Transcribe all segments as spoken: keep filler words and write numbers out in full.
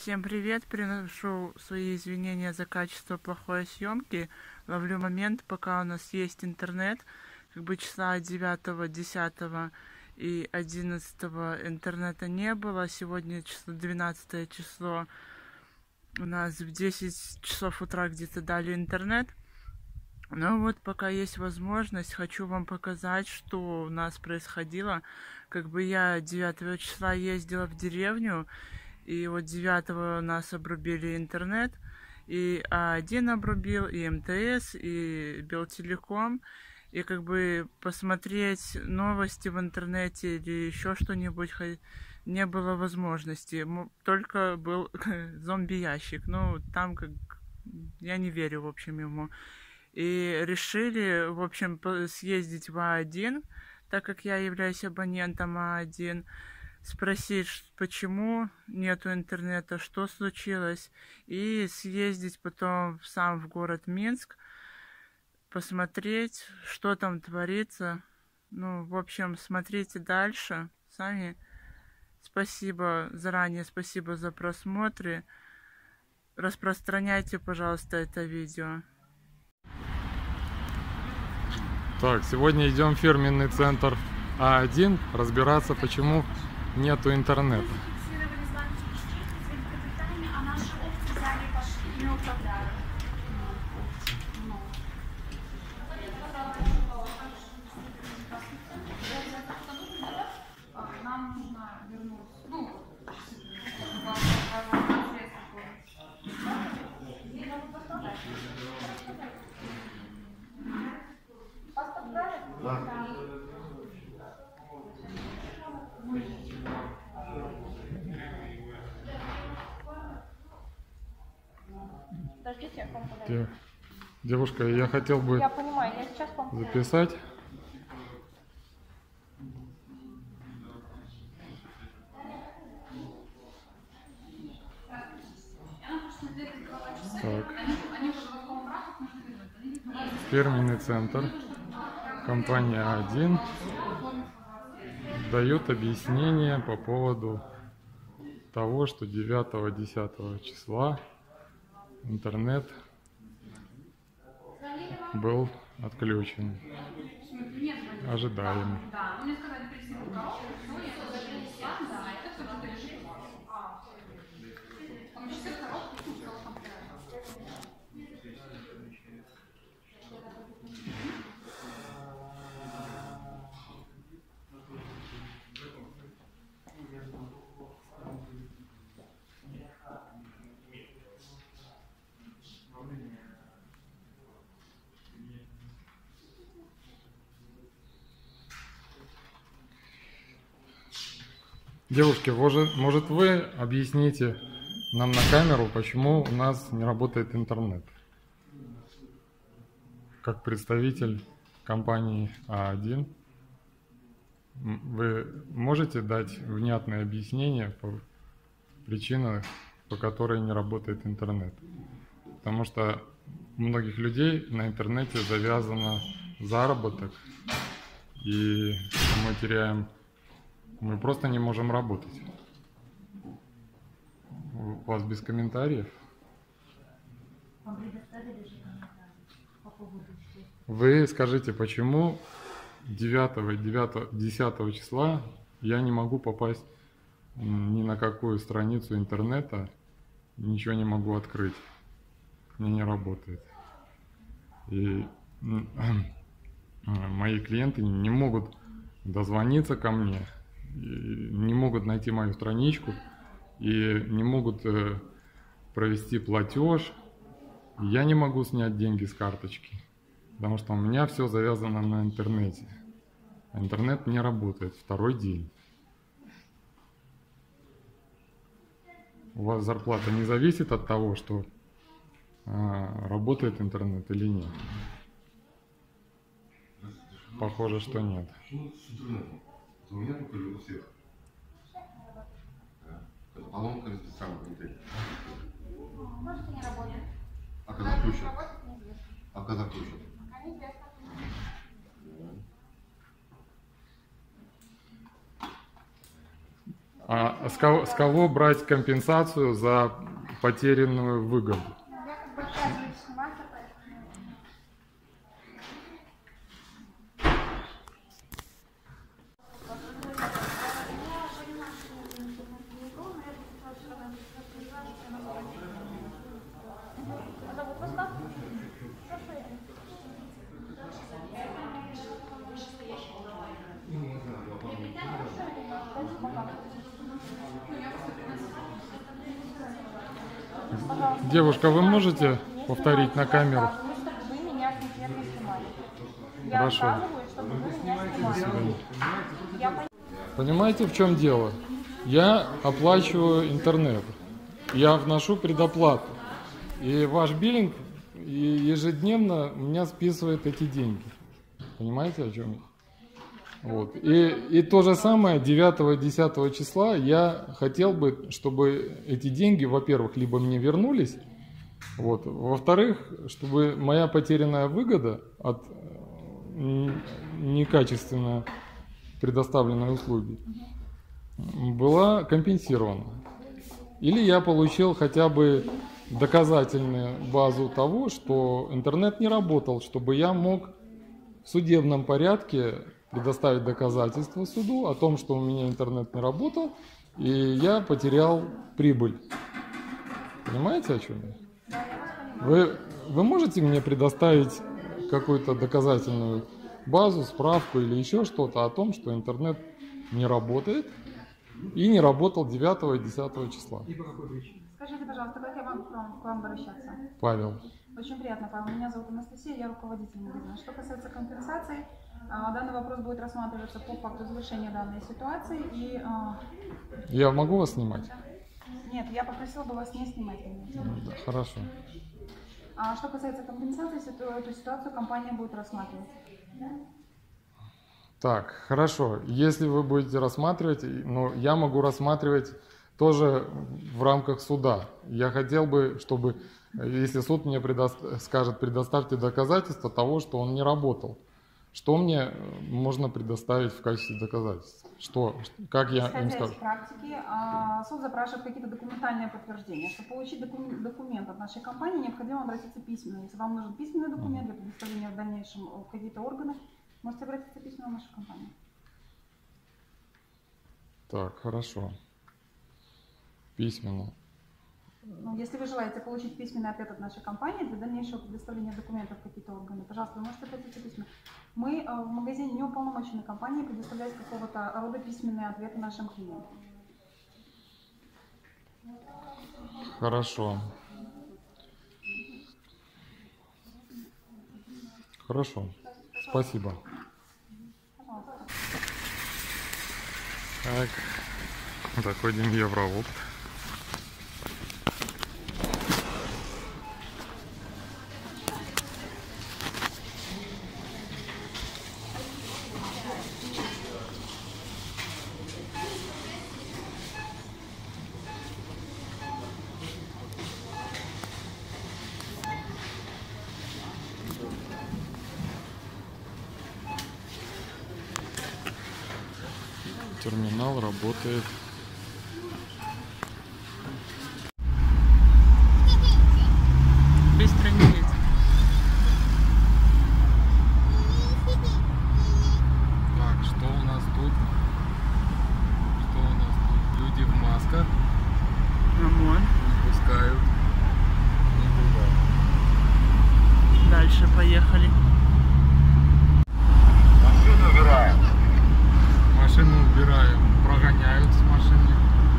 Всем привет! Приношу свои извинения за качество плохой съемки. Ловлю момент, пока у нас есть интернет. Как бы числа девятого, десятого и одиннадцатого интернета не было. Сегодня число двенадцатое число. У нас в десять часов утра где-то дали интернет. Ну вот, пока есть возможность, хочу вам показать, что у нас происходило. Как бы я девятого числа ездила в деревню, и вот девятого у нас обрубили интернет, и А один обрубил, и эм тэ эс, и Белтелеком. И как бы посмотреть новости в интернете или еще что-нибудь не было возможности. Только был зомби-ящик. Ну, там как... Я не верю, в общем, ему. И решили, в общем, съездить в А один, так как я являюсь абонентом А один, спросить, почему нету интернета, что случилось, и съездить потом сам в город Минск, посмотреть, что там творится. Ну, в общем, смотрите дальше сами. Спасибо заранее, спасибо за просмотры. Распространяйте, пожалуйста, это видео. Так, сегодня идем в фирменный центр А один разбираться, почему нету интернета. Девушка, я хотел бы я понимаю, я сейчас записать. Так. Фирменный центр, компания А один дает объяснение по поводу того, что девятого-десятого числа интернет был отключен. Ожидаем. Девушки, может вы объясните нам на камеру, почему у нас не работает интернет? Как представитель компании А один, вы можете дать внятное объяснение по причинам, по которой не работает интернет? Потому что у многих людей на интернете завязано заработок, и мы теряем... Мы просто не можем работать. У вас без комментариев? Вы скажите, почему девятого, девятого, десятого числа я не могу попасть ни на какую страницу интернета, ничего не могу открыть. Мне не работает. И мои клиенты не могут дозвониться ко мне, не могут найти мою страничку и не могут провести платеж. Я не могу снять деньги с карточки, потому что у меня все завязано на интернете. Интернет не работает второй день. У вас зарплата не зависит от того, что а, работает интернет или нет? Похоже, что нет. У меня только у всех. Это поломка специального интернета. Может, и не работает. А когда включат? А когда включат? Пока неизвестно. А с кого, с кого брать компенсацию за потерянную выгоду? Я как бы отказываюсь сниматься, поэтому... Зовут вас как? Девушка, вы можете повторить на камеру? Чтобы вы меня конкретно снимали. Я Хорошо. отказываюсь, чтобы вы меня снимали. Я понимаю. Понимаете, в чем дело? Я оплачиваю интернет, я вношу предоплату, и ваш биллинг ежедневно у меня списывает эти деньги. Понимаете, о чем я? Вот. И, и то же самое девятого-десятого числа я хотел бы, чтобы эти деньги, во-первых, либо мне вернулись, вот, во-вторых, чтобы моя потерянная выгода от некачественно предоставленной услуги была компенсирована. Или я получил хотя бы доказательную базу того, что интернет не работал, чтобы я мог в судебном порядке предоставить доказательства суду о том, что у меня интернет не работал, и я потерял прибыль. Понимаете, о чем я? Вы, вы можете мне предоставить какую-то доказательную базу, справку или еще что-то о том, что интернет не работает и не работал девятого и десятого числа? Скажите, пожалуйста, как я вам к вам, к вам обращаться? Павел. Очень приятно, Павел. Меня зовут Анастасия, я руководитель магазина. Что касается компенсации, данный вопрос будет рассматриваться по факту завершения данной ситуации. И, я могу вас снимать? Нет, я попросила бы вас не снимать. Да, хорошо. А что касается компенсации, эту ситуацию компания будет рассматривать. Так, хорошо. Если вы будете рассматривать, ну, я могу рассматривать тоже в рамках суда. Я хотел бы, чтобы, если суд мне предо... скажет, предоставьте доказательства того, что он не работал, что мне можно предоставить в качестве доказательств? Что, как я им скажу? Исходя из практики, суд запрашивает какие-то документальные подтверждения. Чтобы получить документ от нашей компании, необходимо обратиться письменно. Если вам нужен письменный документ для предоставления в дальнейшем в какие-то органы, можете обратиться письменно в нашу компанию. Так, хорошо. Письменно. Ну, если вы желаете получить письменный ответ от нашей компании для дальнейшего предоставления документов в какие-то органы, пожалуйста, вы можете обратиться письменно. Мы в магазине не уполномочены компании предоставлять какого-то рода письменные ответы нашим клиентам. Хорошо. Хорошо. Спасибо. Так, заходим в Евровоп. Терминал работает. Быстро не едет. Так, что у нас тут? Что у нас тут? Люди в масках. ОМОН. Не пускают никуда. Дальше поехали. Машину убираем. Машину убираем, прогоняют с машины.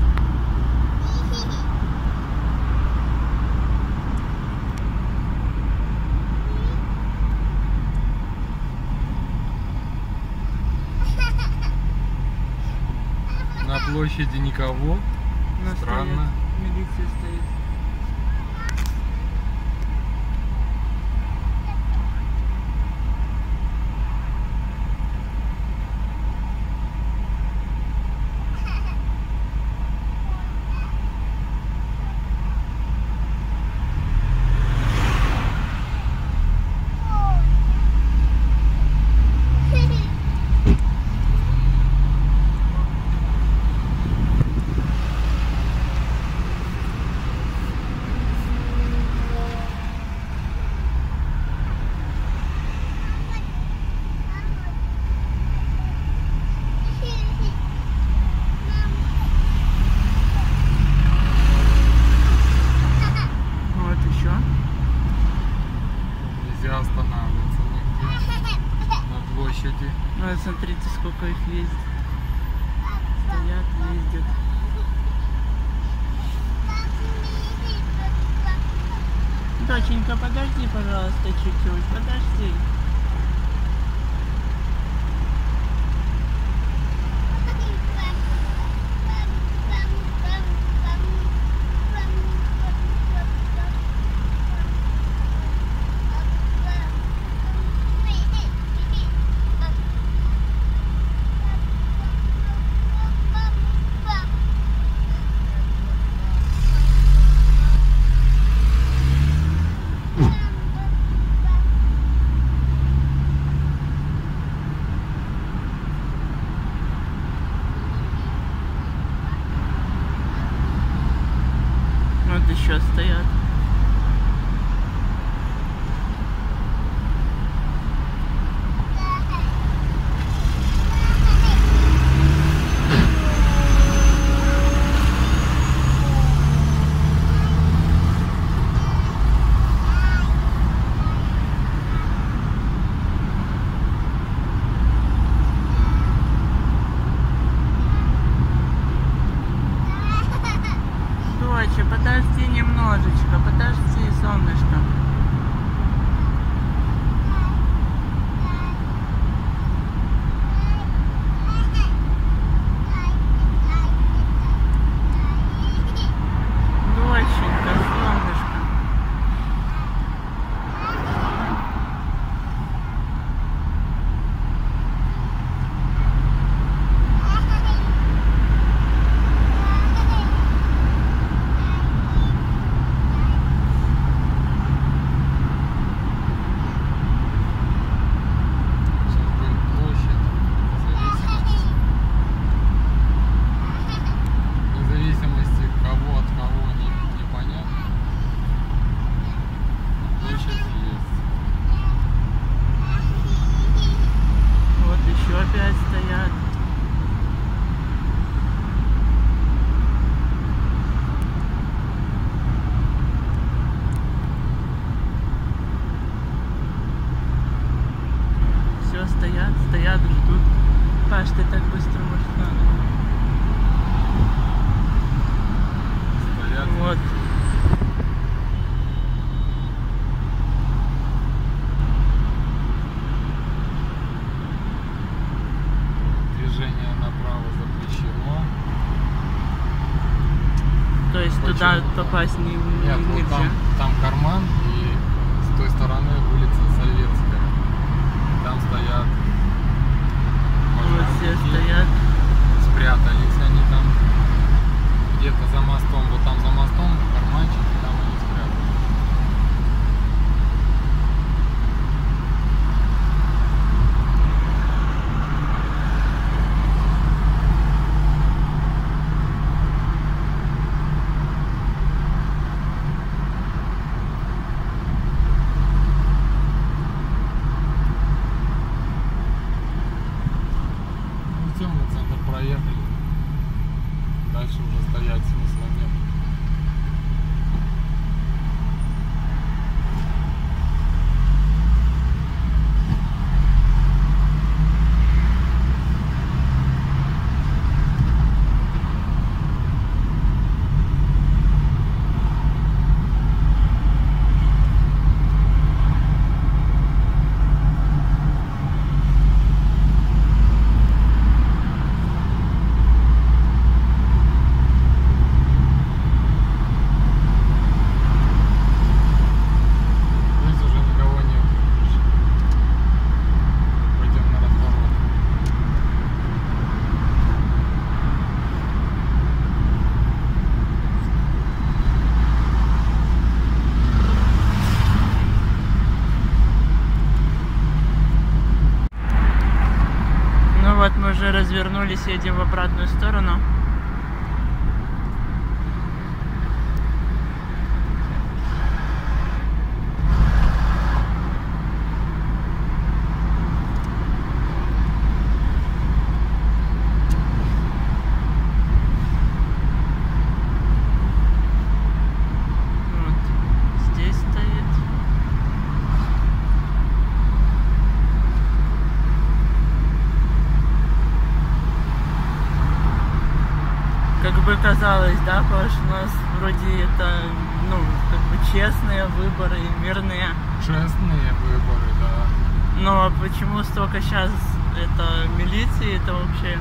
На площади никого. У нас Странно. стоит, милиция стоит. Смотрите, сколько их ездит. Стоят, ездят. Доченька, подожди, пожалуйста, чуть-чуть. Подожди. Вот еще стоят. Доча, подожди немножечко, подожди, солнышко. Доченька, солнышко. Вот еще опять стоят. Все, стоят, стоят, ждут. Паш, ты так быстро, может, надо? Стоят. Вот. Движение направо запрещено. То есть Почему? туда попасть не, не- Нет, вот нельзя. там, там карман, и с той стороны улица Советская. Там стоят Вот все пожарники, стоят. спрятались они там где-то за мостом, вот там за мостом карманчик, и там они спрятались. Ну все, мы центр проехали. Дальше уже стоять смысла нет. Здесь уже никого нет. Пойдем на разворот. Ну вот мы уже развернулись, едем в обратную сторону. Вот здесь стоит. показалось, да, Паш, у нас вроде это, ну, как бы честные выборы, мирные. Честные выборы, да. Но почему столько сейчас это милиции, это вообще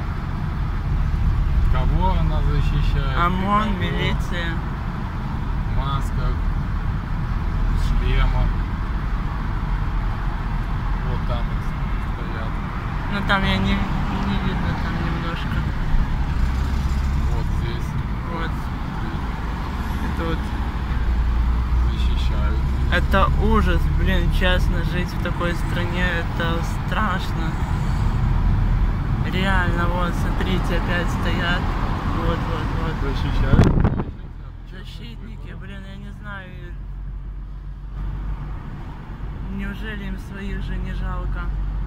Кого она защищает? ОМОН, Кого? милиция? В масках, в шлемах. Вот там вот стоят. Ну там я не, не видно, там немножко. Вот здесь. Вот. Это вот. Защищают. Это ужас, блин, честно, жить в такой стране, это страшно. Реально, вот, смотрите, опять стоят. Вот, вот, вот. Защищают. Защитники, блин, я не знаю. Неужели им своих же не жалко?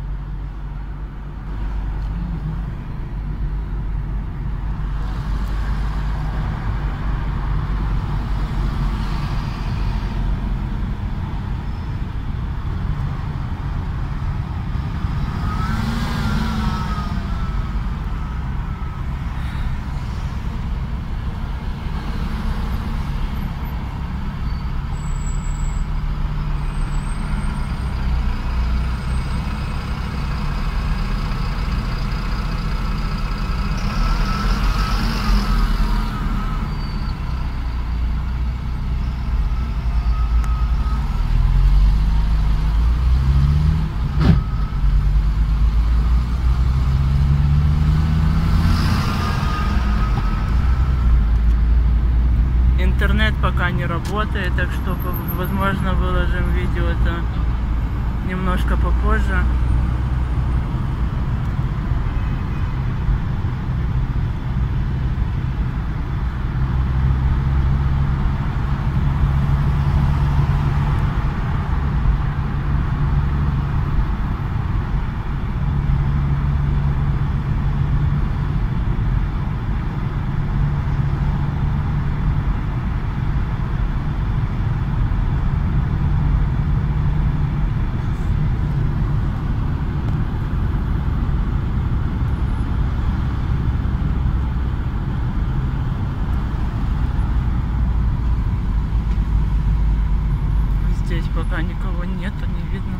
Интернет пока не работает, так что, возможно, выложим видео это немножко попозже. Здесь пока никого нету, не видно.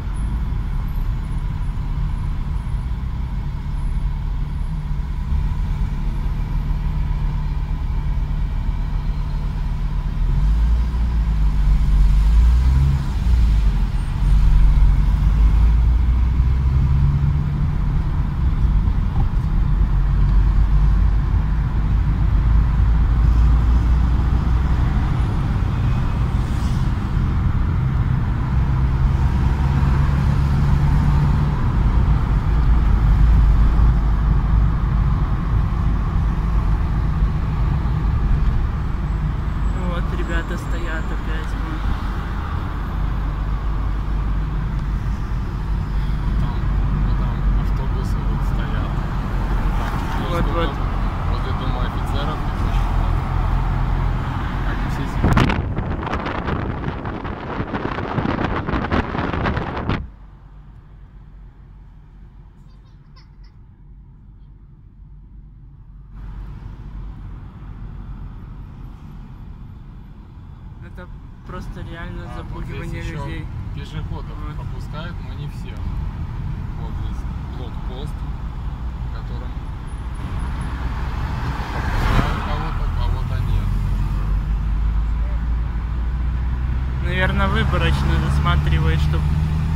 Ребята стоят опять. Там, вот там автобусы вот стоят. Там, Вот, вот. Возле дома офицеров их очень много. Они все сидят. Это просто реально А, запугивание вот здесь еще людей. пешеходов Вот. пропускают, но не всех. Вот здесь блокпост, в котором пропускают кого-то, кого-то нет. Наверное, выборочно засматривает, чтобы...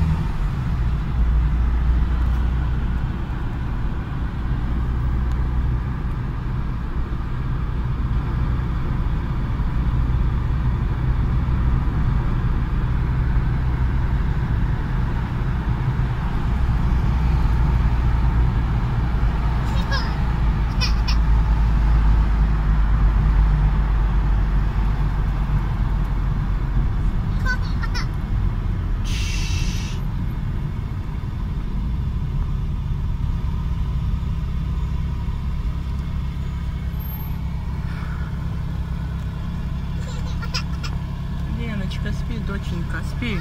Леночка, спи, доченька, спи.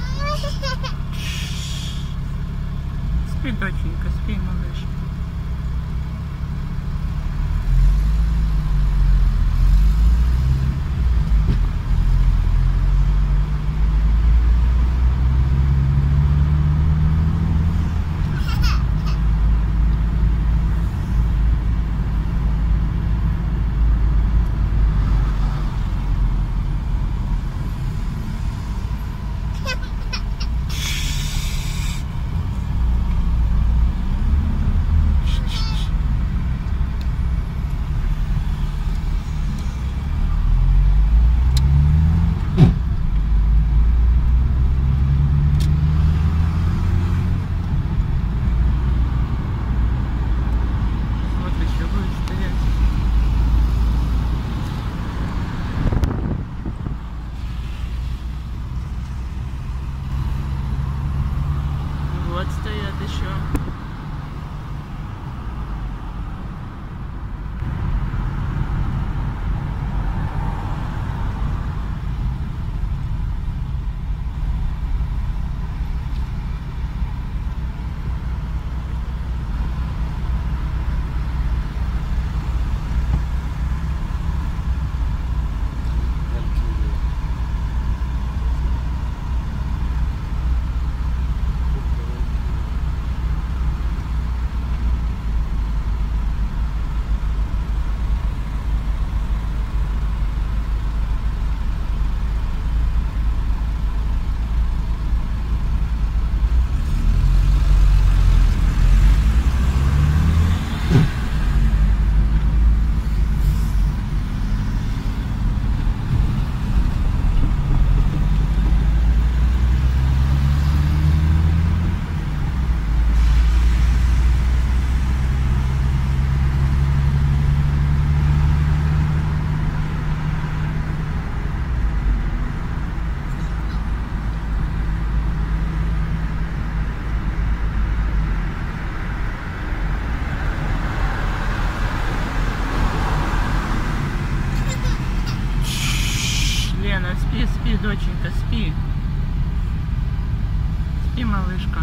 Спи, доченька, спи, малыш. Спи, спи, доченька, спи. Спи, малышка.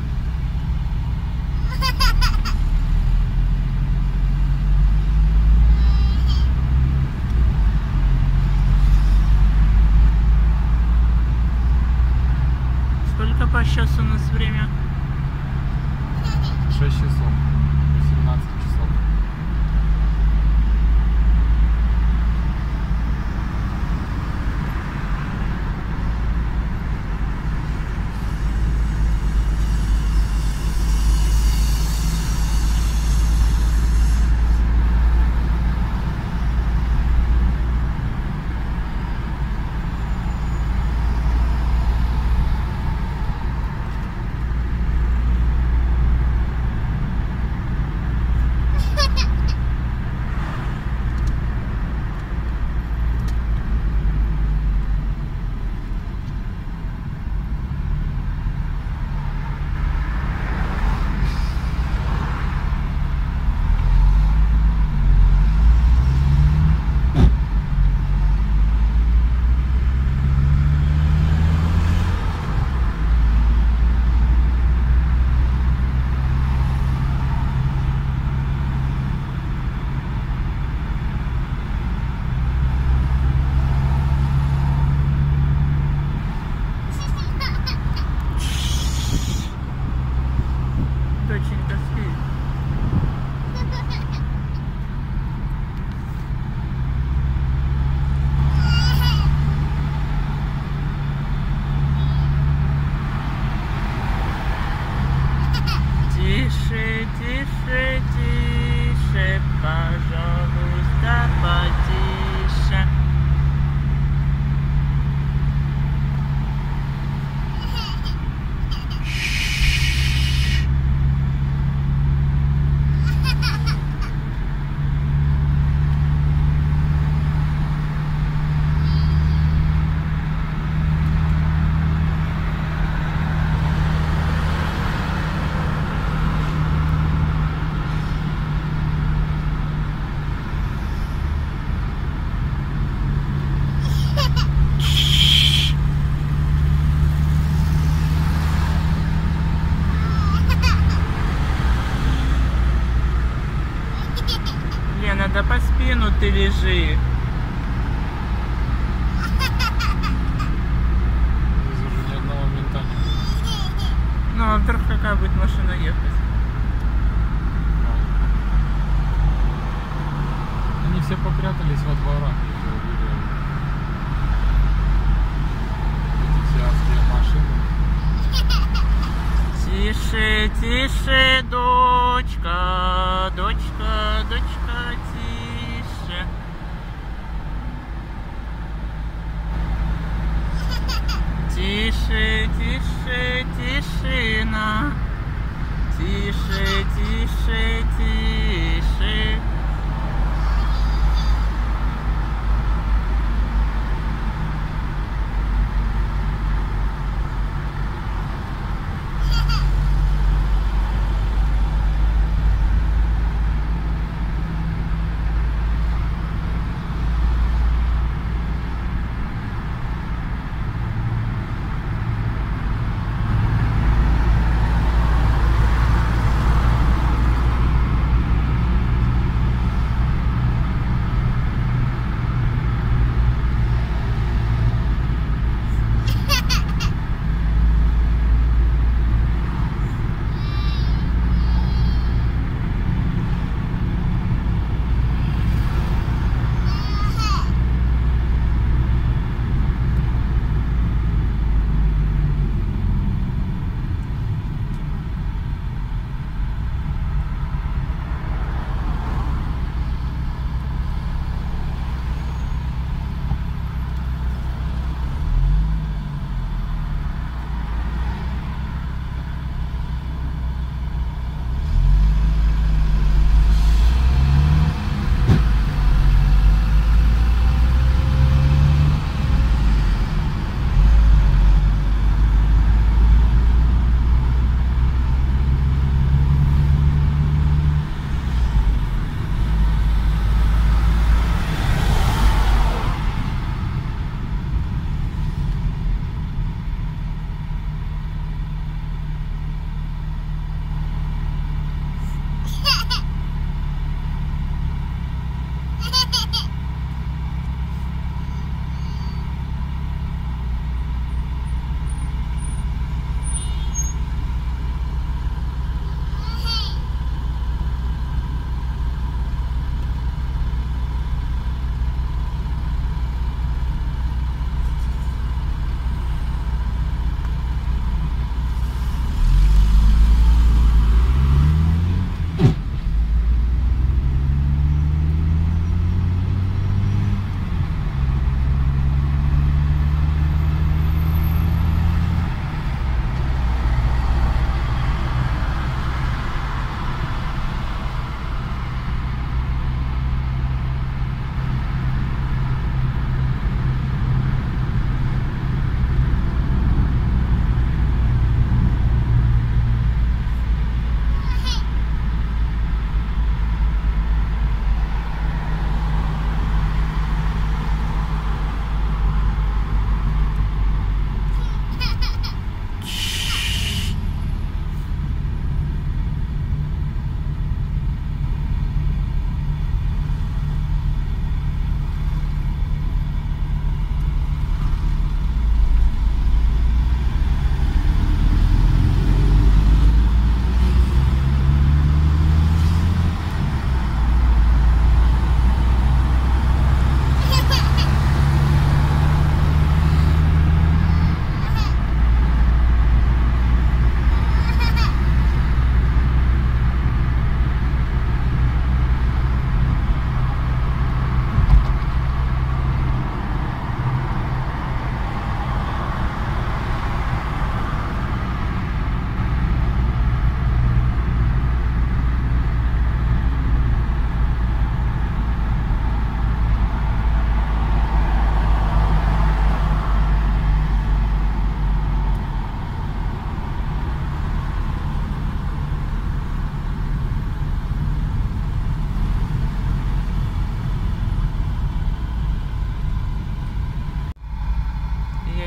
Сколько по часу у нас время? шесть часов. восемнадцать часов. Доченька, спи. Тише, тише, тише, пожалуйста, потише. Лена, да по спину ты лежи. Здесь уже ни одного мента нет. Ну, а вдруг какая будет машина ехать? Они все попрятались во дворах, я уже увидел. Эти все адские машины. Тише, тише, дочка, дочка, дочка, тише. Тише, тише, тишина. Тише, тише, тише.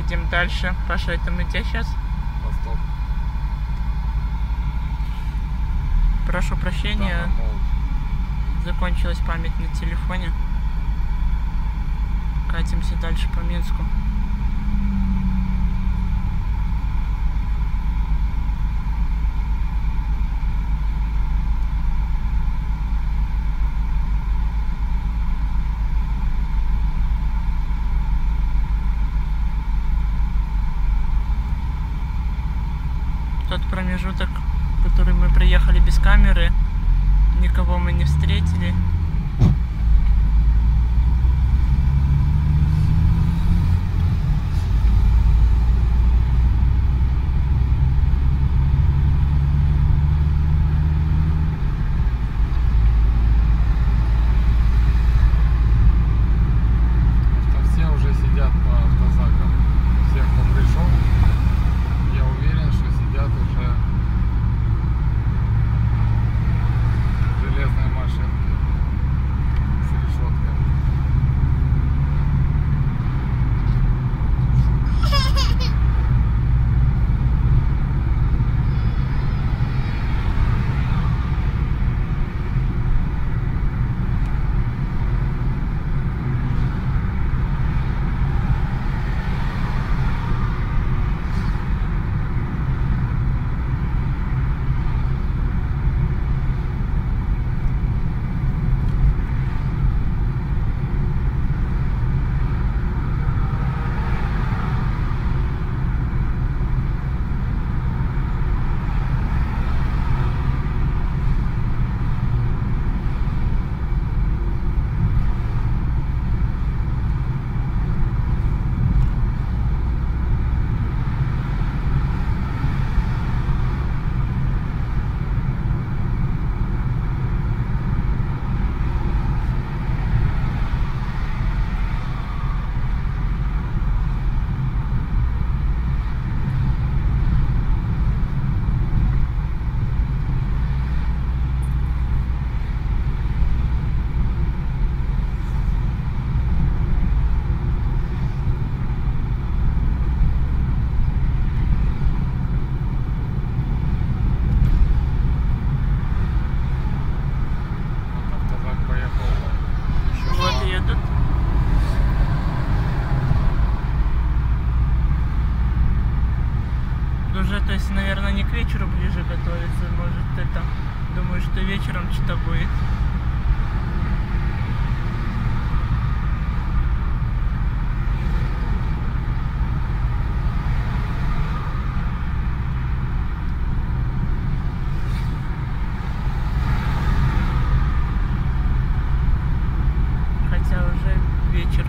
едем дальше. Паша, это мы где сейчас? Восток. Прошу прощения, закончилась память на телефоне. Катимся дальше по Минску. Тот промежуток, в который мы приехали без камеры, никого мы не встретили. Что все уже сидят по автозакам. Все, кто пришел, я уверен, что сидят уже в железной машинке с решеткой. Уже, то есть, наверное, не к вечеру ближе готовится, может, это, думаю, что вечером что-то будет. Хотя уже вечер.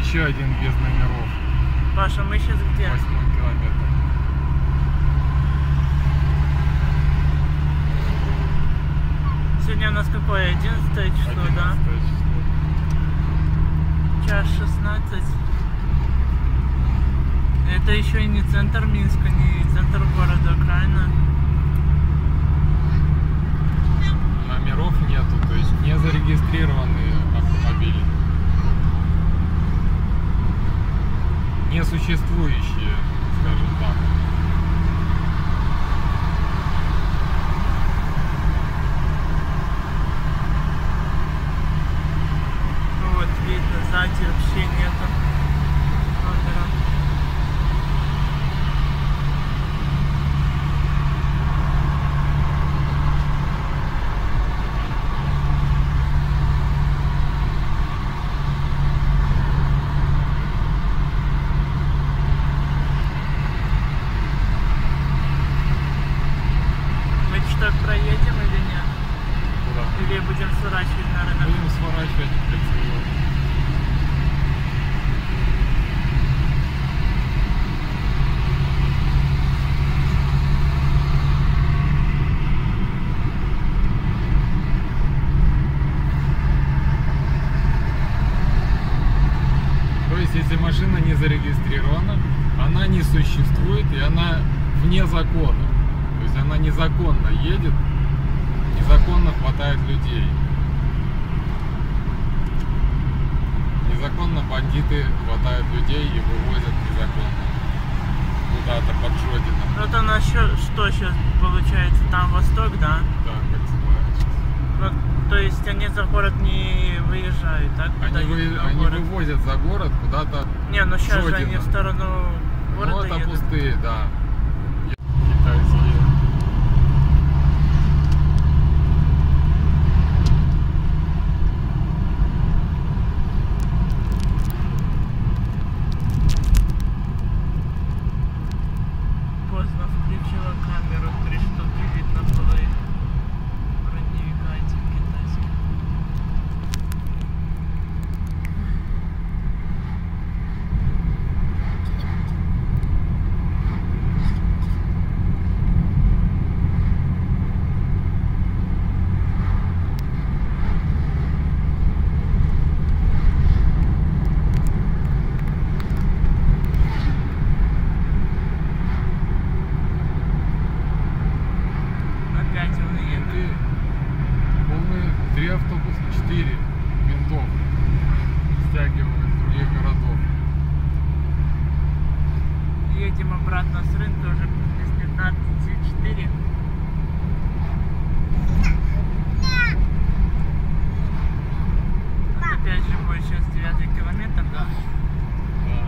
еще один без номеров. Паша, мы сейчас где? Восьмой километр. Сегодня у нас какое? одиннадцатое число, да? одиннадцатое число. Час шестнадцать. Это еще и не центр Минска, не центр города, правильно? Номеров нету, то есть не зарегистрированные автомобили. Несуществующие, скажем так. Ну вот, видно, сзади вообще нету номера. Что, проедем или нет? Куда? Или будем сворачивать на рынок? Будем сворачивать в кольцевую. То есть, если машина не зарегистрирована, она не существует и она вне закона. То есть она незаконно едет, незаконно хватает людей. Незаконно бандиты хватают людей и вывозят незаконно куда-то под Жодино. Вот у нас что, что сейчас получается? Там восток, да? Да, как называется. Вот, то есть они за город не выезжают, так? Они, вы, они вывозят за город куда-то. Не, ну сейчас же они Жодино. в сторону города Ну это едут. пустые, да. Китайские. Поздно включила камеру, три штуки видно было их. Броневика этих китайских. Опять он едет. Ты полные три автобуса, четыре ментов стягивают из других городов. Едем обратно с рынка уже без пятнадцати четыре. Опять же будет сейчас девятый километр, да? Да.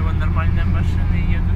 вон нормальные машины едут.